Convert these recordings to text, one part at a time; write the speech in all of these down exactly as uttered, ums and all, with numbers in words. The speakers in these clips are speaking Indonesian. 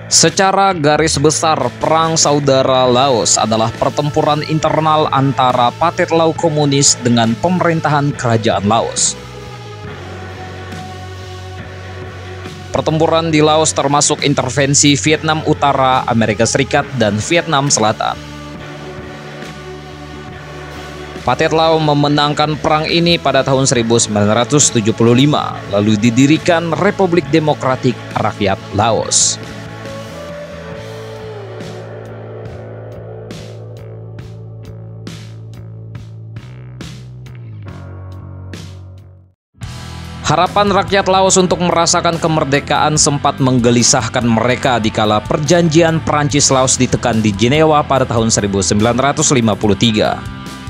Secara garis besar, Perang Saudara Laos adalah pertempuran internal antara Pathet Lao komunis dengan pemerintahan kerajaan Laos. Pertempuran di Laos termasuk intervensi Vietnam Utara, Amerika Serikat, dan Vietnam Selatan. Pathet Lao memenangkan perang ini pada tahun seribu sembilan ratus tujuh puluh lima, lalu didirikan Republik Demokratik Rakyat Laos. Harapan rakyat Laos untuk merasakan kemerdekaan sempat menggelisahkan mereka dikala perjanjian Prancis-Laos ditekan di Jenewa pada tahun seribu sembilan ratus lima puluh tiga.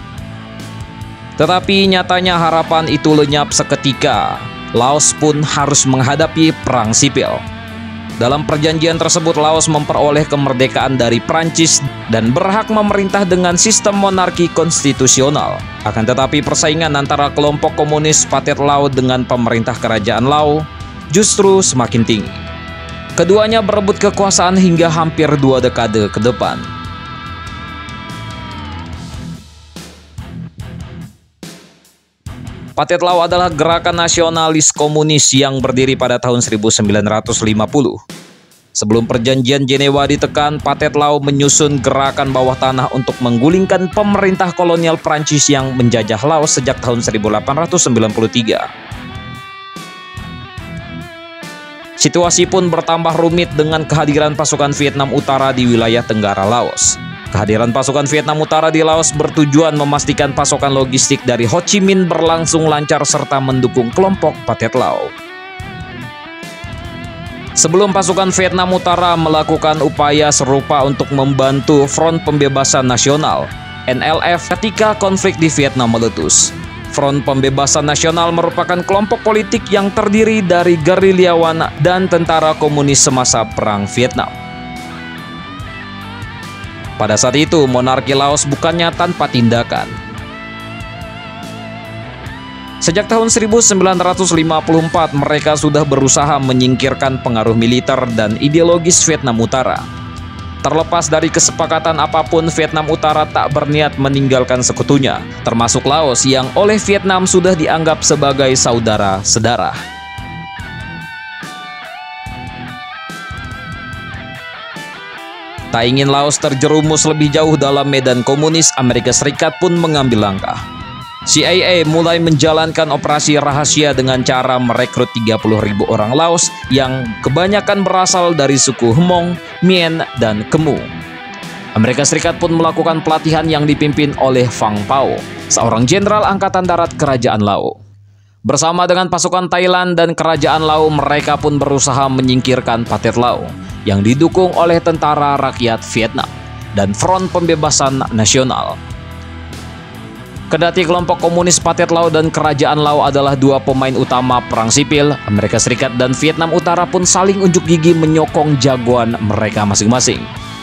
Tetapi nyatanya harapan itu lenyap seketika. Laos pun harus menghadapi perang sipil. Dalam perjanjian tersebut, Laos memperoleh kemerdekaan dari Prancis dan berhak memerintah dengan sistem monarki konstitusional. Akan tetapi persaingan antara kelompok komunis Pathet Lao dengan pemerintah kerajaan Lao justru semakin tinggi. Keduanya berebut kekuasaan hingga hampir dua dekade ke depan. Pathet Lao adalah gerakan nasionalis komunis yang berdiri pada tahun seribu sembilan ratus lima puluh. Sebelum perjanjian Jenewa ditekan, Pathet Lao menyusun gerakan bawah tanah untuk menggulingkan pemerintah kolonial Prancis yang menjajah Laos sejak tahun seribu delapan ratus sembilan puluh tiga. Situasi pun bertambah rumit dengan kehadiran pasukan Vietnam Utara di wilayah Tenggara Laos. Kehadiran pasukan Vietnam Utara di Laos bertujuan memastikan pasokan logistik dari Ho Chi Minh berlangsung lancar serta mendukung kelompok Pathet Lao. Sebelum pasukan Vietnam Utara melakukan upaya serupa untuk membantu Front Pembebasan Nasional (N L F) ketika konflik di Vietnam meletus. Front Pembebasan Nasional merupakan kelompok politik yang terdiri dari gerilyawan dan tentara komunis semasa Perang Vietnam. Pada saat itu, monarki Laos bukannya tanpa tindakan. Sejak tahun seribu sembilan ratus lima puluh empat, mereka sudah berusaha menyingkirkan pengaruh militer dan ideologis Vietnam Utara. Terlepas dari kesepakatan apapun, Vietnam Utara tak berniat meninggalkan sekutunya, termasuk Laos yang oleh Vietnam sudah dianggap sebagai saudara sedarah. Tak ingin Laos terjerumus lebih jauh dalam medan komunis, Amerika Serikat pun mengambil langkah. C I A mulai menjalankan operasi rahasia dengan cara merekrut tiga puluh ribu orang Laos yang kebanyakan berasal dari suku Hmong, Mien, dan Khmu. Amerika Serikat pun melakukan pelatihan yang dipimpin oleh Phang Pao, seorang jenderal angkatan darat kerajaan Lao. Bersama dengan pasukan Thailand dan kerajaan Lao, mereka pun berusaha menyingkirkan Pathet Lao yang didukung oleh Tentara Rakyat Vietnam dan Front Pembebasan Nasional. Kendati kelompok komunis Pathet Lao dan kerajaan Lao adalah dua pemain utama perang sipil, Amerika Serikat dan Vietnam Utara pun saling unjuk gigi menyokong jagoan mereka masing-masing.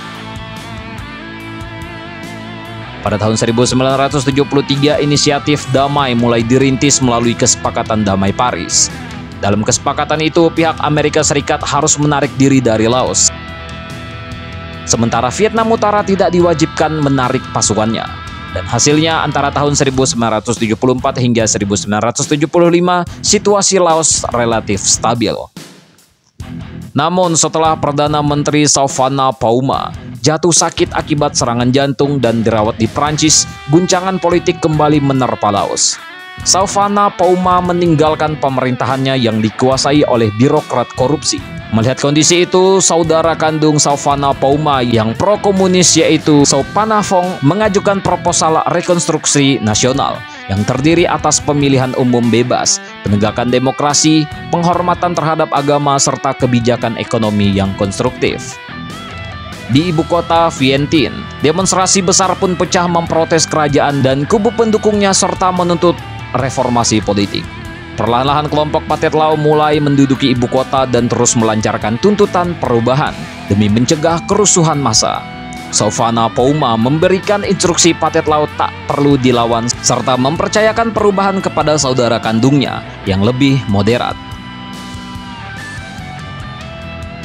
Pada tahun seribu sembilan ratus tujuh puluh tiga, inisiatif damai mulai dirintis melalui Kesepakatan Damai Paris. Dalam kesepakatan itu, pihak Amerika Serikat harus menarik diri dari Laos. Sementara Vietnam Utara tidak diwajibkan menarik pasukannya. Dan hasilnya antara tahun seribu sembilan ratus tujuh puluh empat hingga seribu sembilan ratus tujuh puluh lima, situasi Laos relatif stabil. Namun setelah Perdana Menteri Souphanouvelle Phouma jatuh sakit akibat serangan jantung dan dirawat di Prancis, guncangan politik kembali menerpa Laos. Souphanouvelle Phouma meninggalkan pemerintahannya yang dikuasai oleh birokrat korupsi. Melihat kondisi itu, saudara kandung Souphanouvelle Phouma yang pro-komunis yaitu Souphanouvelle mengajukan proposal rekonstruksi nasional yang terdiri atas pemilihan umum bebas, penegakan demokrasi, penghormatan terhadap agama, serta kebijakan ekonomi yang konstruktif. Di ibu kota Vientiane, demonstrasi besar pun pecah memprotes kerajaan dan kubu pendukungnya serta menuntut reformasi politik. Perlahan-lahan kelompok Pathet Lao mulai menduduki ibu kota dan terus melancarkan tuntutan perubahan demi mencegah kerusuhan massa. Souphanouvelle Phouma memberikan instruksi Pathet Lao tak perlu dilawan serta mempercayakan perubahan kepada saudara kandungnya yang lebih moderat.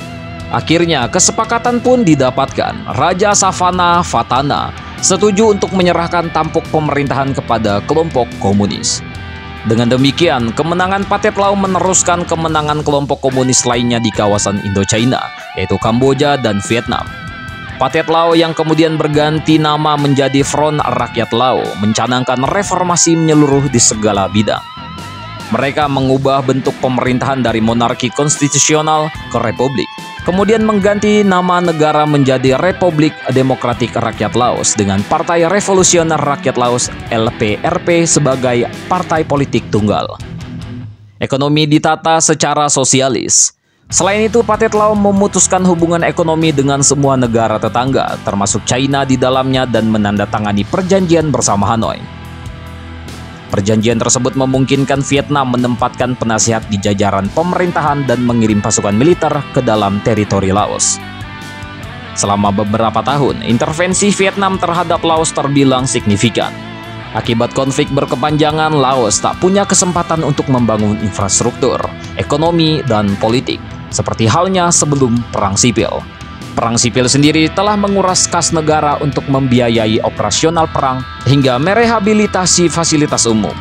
Akhirnya kesepakatan pun didapatkan. Raja Savana Fatana setuju untuk menyerahkan tampuk pemerintahan kepada kelompok komunis. Dengan demikian, kemenangan Pathet Lao meneruskan kemenangan kelompok komunis lainnya di kawasan Indochina, yaitu Kamboja dan Vietnam. Pathet Lao yang kemudian berganti nama menjadi Front Rakyat Lao mencanangkan reformasi menyeluruh di segala bidang. Mereka mengubah bentuk pemerintahan dari monarki konstitusional ke republik, kemudian mengganti nama negara menjadi Republik Demokratik Rakyat Laos dengan Partai Revolusioner Rakyat Laos L P R P sebagai partai politik tunggal. Ekonomi ditata secara sosialis. Selain itu, Pathet Lao memutuskan hubungan ekonomi dengan semua negara tetangga, termasuk China di dalamnya, dan menandatangani perjanjian bersama Hanoi. Perjanjian tersebut memungkinkan Vietnam menempatkan penasihat di jajaran pemerintahan dan mengirim pasukan militer ke dalam teritori Laos. Selama beberapa tahun, intervensi Vietnam terhadap Laos terbilang signifikan. Akibat konflik berkepanjangan, Laos tak punya kesempatan untuk membangun infrastruktur, ekonomi, dan politik, seperti halnya sebelum Perang Sipil. Perang Sipil sendiri telah menguras kas negara untuk membiayai operasional perang hingga merehabilitasi fasilitas umum.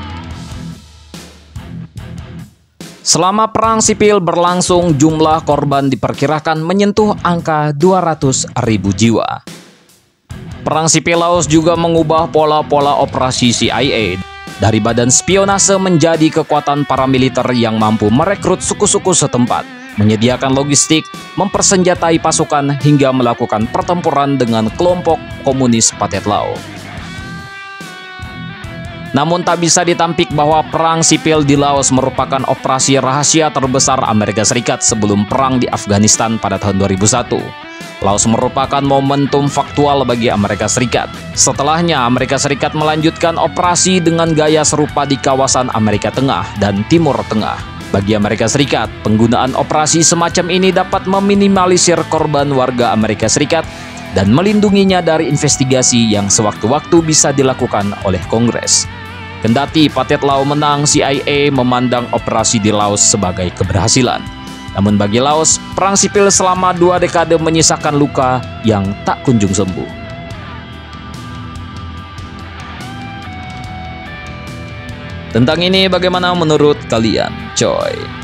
Selama Perang Sipil berlangsung, jumlah korban diperkirakan menyentuh angka dua ratus ribu jiwa. Perang Sipil Laos juga mengubah pola-pola operasi C I A dari badan spionase menjadi kekuatan paramiliter yang mampu merekrut suku-suku setempat, menyediakan logistik, mempersenjatai pasukan, hingga melakukan pertempuran dengan kelompok komunis Pathet Lao. Namun tak bisa ditampik bahwa Perang Sipil di Laos merupakan operasi rahasia terbesar Amerika Serikat sebelum perang di Afghanistan pada tahun dua ribu satu. Laos merupakan momentum faktual bagi Amerika Serikat. Setelahnya, Amerika Serikat melanjutkan operasi dengan gaya serupa di kawasan Amerika Tengah dan Timur Tengah. Bagi Amerika Serikat, penggunaan operasi semacam ini dapat meminimalisir korban warga Amerika Serikat dan melindunginya dari investigasi yang sewaktu-waktu bisa dilakukan oleh Kongres. Kendati Pathet Lao menang, C I A memandang operasi di Laos sebagai keberhasilan. Namun bagi Laos, Perang Sipil selama dua dekade menyisakan luka yang tak kunjung sembuh. Tentang ini bagaimana menurut kalian, coy?